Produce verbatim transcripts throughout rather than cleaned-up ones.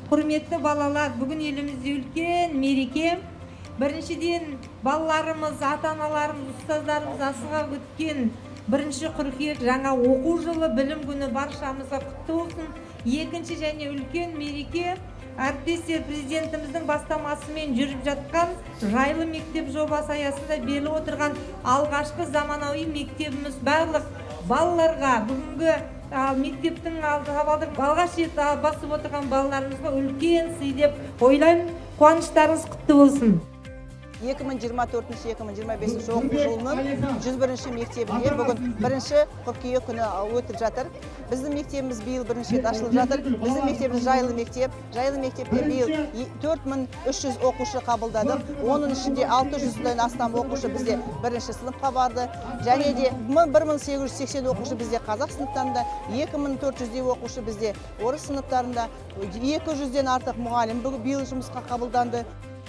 Құрметті балалар, бүгін елімізде үлкен мереке. Біріншіден балаларымыз, ата-аналарымыз, ұстаздарымыз асыға күткен бірінші қыркүйек жаңа оқу жылы, білім күні баршамызға құтты болсын. Екінші және үлкен мереке әріптестер президентіміздің бастамасымен жүріп жатқан жайлы мектеп жобасы аясында беріліп отырған алғашқы заманауи мектебіміз барлық балаларға, бүгінгі мектептің табалдырығын алғаш рет басып отырған балаларымызға үлкен сый деп ойлаймын. Қуаныштарыңыз құтты болсын. екі мың жиырма төртінші екі мың жиырма бесінші оқу жылының жүз бірінші мектебінде бүгін бірінші қыркүйек күні өтіп жатыр. Біздің мектебіміз биыл бірінші рет ашылып жатыр. Біздің мектебіміз жайлы мектеп. Жайлы мектепте биыл төрт мың үш жүз оқушы қабылдадық. Оның ішінде алты жүзден астам оқушы бізде бірінші сыныпқа барды. Және де бір мың сегіз жүз сексен оқушы бізде қазақ сыныптарында, екі мың төрт жүздей оқушы бізде орыс сыныптарында, екі жүзден артық мұғалім биыл жұмысқа қабылданды.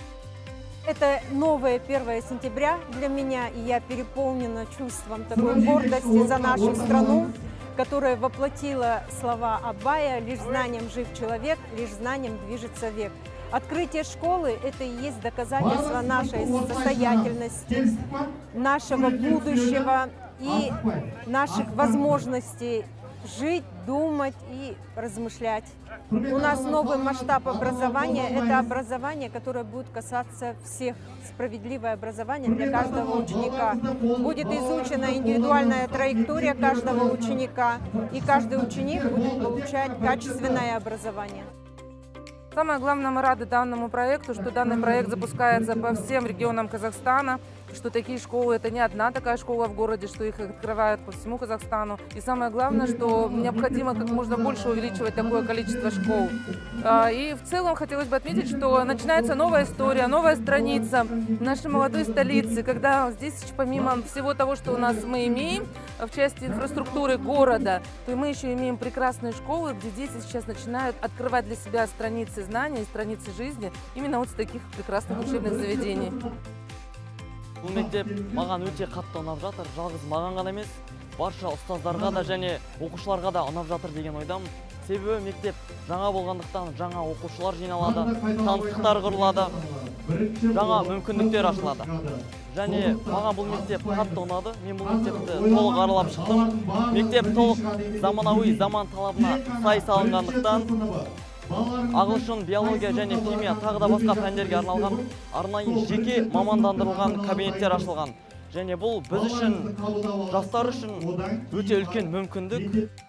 Это новое первое сентября для меня, и я переполнена чувством такой гордости за нашу страну, которая воплотила слова Абая: «Лишь знанием жив человек, лишь знанием движется век». Открытие школы – это и есть доказательство нашей состоятельности, нашего будущего и наших возможностей жить, думать и размышлять. У нас новый масштаб образования – это образование, которое будет касаться всех. Справедливое образование для каждого ученика. Будет изучена индивидуальная траектория каждого ученика, и каждый ученик будет получать качественное образование. Самое главное, мы рады данному проекту, что данный проект запускается по всем регионам Казахстана, что такие школы, это не одна такая школа в городе, что их открывают по всему Казахстану. И самое главное, что необходимо как можно больше увеличивать такое количество школ. И в целом хотелось бы отметить, что начинается новая история, новая страница нашей молодой столицы, когда здесь, помимо всего того, что у нас мы имеем в части инфраструктуры города, то мы еще имеем прекрасные школы, где дети сейчас начинают открывать для себя страницы знаний, страницы жизни именно вот с таких прекрасных учебных заведений. Бұл мектеп маған өте қатты ұнап жатыр. Жалғыз маған ғана емес, барша ұстаздарға да және оқушыларға да ұнап жатыр деген ойдамын. Себебі мектеп жаңа болғандықтан жаңа оқушылар жиналады, таныстықтар құрылады, жаңа мүмкіндіктер ашылады. Және маған бұл мектеп қатты ұнады. Мен бұл мектепті толық аралап шықтым. Мектеп толық заманауи заман талабына сай салынғандықтан ағылшын, биология және химия тағы да басқа пәндерге арналған арнайы жеке мамандандырылған кабинеттер ашылған. Және бұл біз үшін, жастар үшін өте үлкен мүмкіндік.